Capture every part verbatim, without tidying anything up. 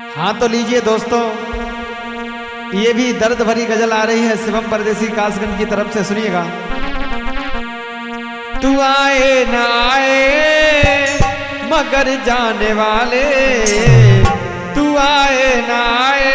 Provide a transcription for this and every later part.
हाँ तो लीजिए दोस्तों, ये भी दर्द भरी गजल आ रही है शिवम परदेसी कासगंज की तरफ से, सुनिएगा। तू आए ना आए मगर जाने वाले, तू आए ना आए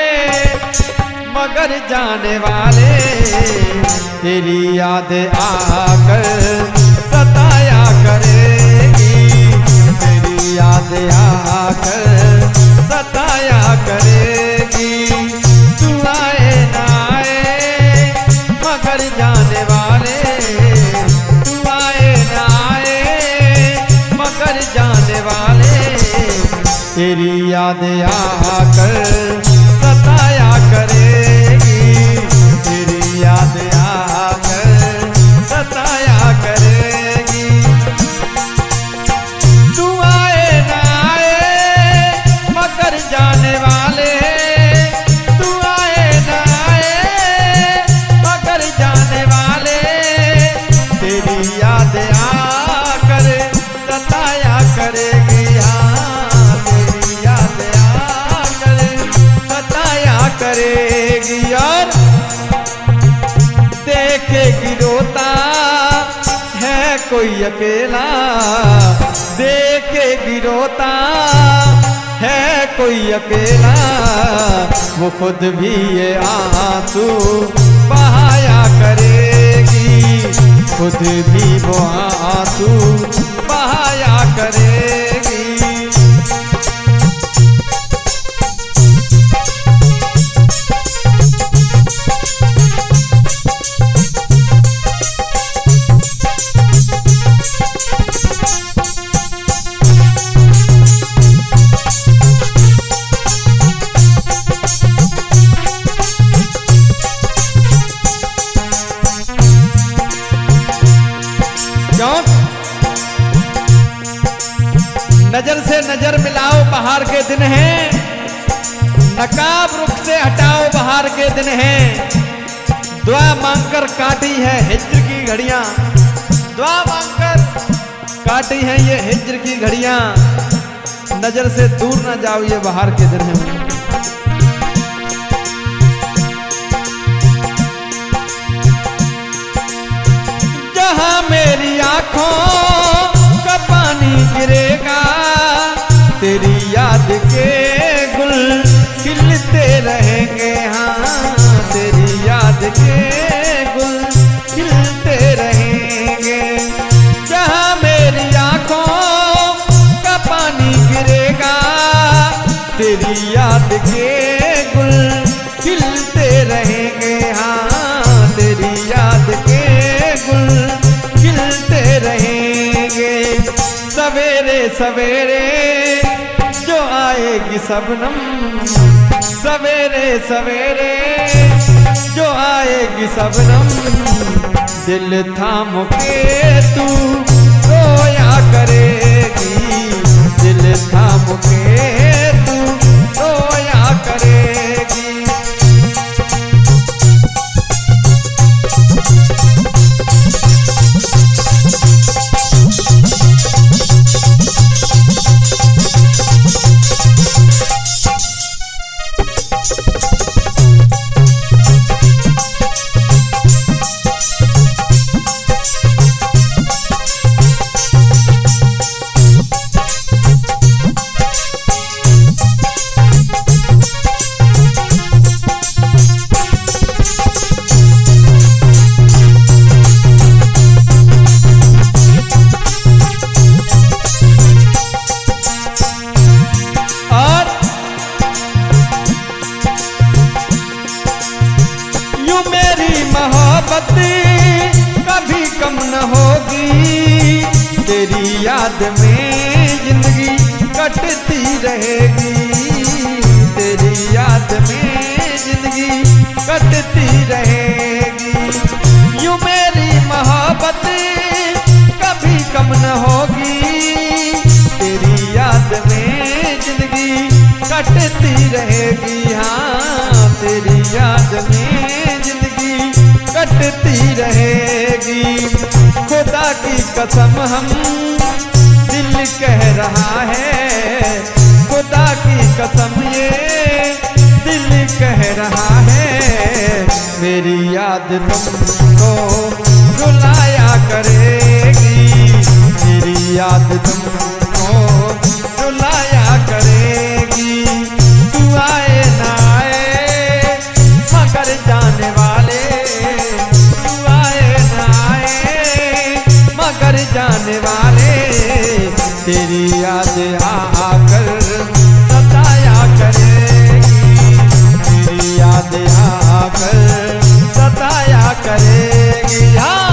मगर जाने वाले, तेरी याद आकर सताया करेगी, तेरी याद आकर सताया करेगी। तू आए ना आए मगर जाने वाले, तू आए ना आए मगर जाने वाले, तेरी याद आकर सताया करेगी, तेरी याद आकर सताया करेगी। तू आए ना आए मगर जाने वाले, तू आए ना आए मगर जाने वाले, तेरी याद आकर सताया करेगी। हाँ तेरी याद आकर सताया करेगी। और देखेगी रोता है कोई अकेला, देखेगी रोता है कोई अकेला, वो खुद भी ये आंसू बहाया करेगी, खुद भी वो आंसू बहाया करेगी। नजर से नजर मिलाओ बहार के दिन हैं, नकाब रुख से हटाओ बहार के दिन हैं, दुआ मांगकर काटी है हिज्र की घड़ियां, दुआ मांगकर काटी है ये हिज्र की घड़ियां, नजर से दूर ना जाओ ये बहार के दिन हैं। जहां मेरी आंखों का पानी गिरेगा, तेरी याद के गुल खिलते रहेंगे। हाँ तेरी याद के गुल खिलते रहेंगे। जहाँ मेरी आंखों का पानी गिरेगा, तेरी याद के गुल खिलते रहेंगे। हाँ तेरी याद के गुल खिलते रहेंगे। सवेरे सवेरे जो आएगी शबनम, सवेरे सवेरे जो आएगी शबनम, दिल थाम के तू रोया करेगी, दिल थाम के तू रोया करेगी। कभी कम न होगी, तेरी याद में जिंदगी कटती रहेगी, तेरी याद में जिंदगी कटती रहेगी। यूं मेरी मोहब्बत कभी कम न होगी, तेरी याद में जिंदगी कटती रहेगी। हाँ तेरी याद में जिंदगी कटती रहेगी। खुदा की कसम हम दिल कह रहा है, खुदा की कसम ये दिल कह रहा है, मेरी याद तुमको रुलाया करेगी, मेरी याद तुमको रुलाया करेगी। तू आए ना आए मगर जाने वाले, तू आए ना आए मगर जाने वाले, तेरी याद आकर सताया करेगी, तेरी याद आकर सताया करेगी। हाँ